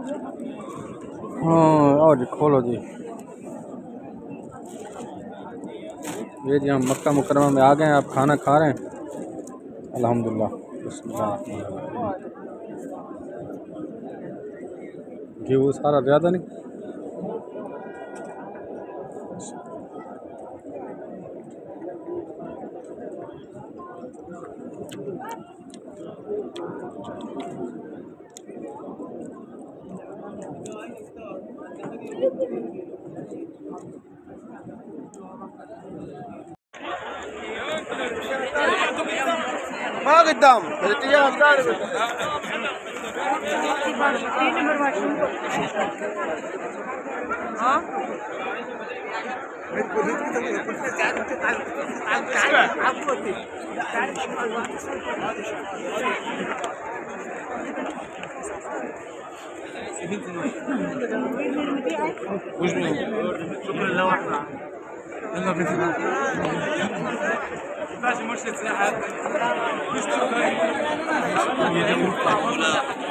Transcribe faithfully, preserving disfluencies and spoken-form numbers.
हाँ आओ जी खोलो जी। ये जी हम मक्का मुकरमा में आ गए हैं। आप खाना खा रहे हैं अल्हम्दुलिल्लाह। घी वो सारा ज़्यादा नहीं। ما قدام الاتجاه الثاني ها شكرا لله واحدة يلا بينا ماشي مرشد سياحة